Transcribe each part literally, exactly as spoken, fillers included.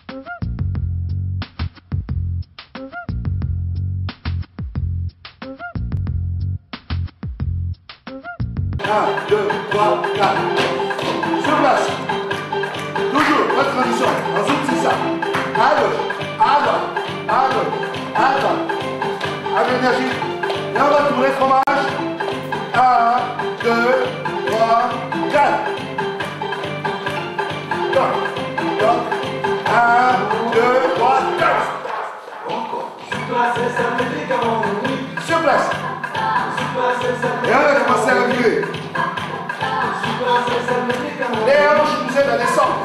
un, deux, trois, quatre. Sur place. Toujours, pas de transition. Ensuite, c'est ça. À gauche, à droite, à gauche, à droite. Avec l'énergie. Et on va tourner fromage. un, deux, trois, quatre. Donc, donc. un, deux, trois, quatre. Encore. Sur place. Et on va commencer à reculer. Les hanches nous aident à descendre.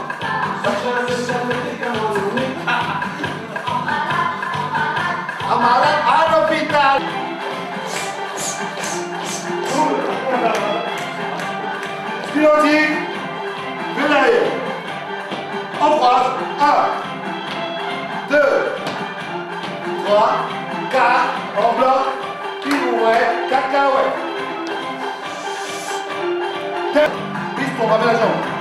Un malade à l'hôpital. Pilotique. De derrière. On croise. un, deux, trois, quatre. On bloque. Pirouette. Cacahuète. Piste pour ramener la jambe.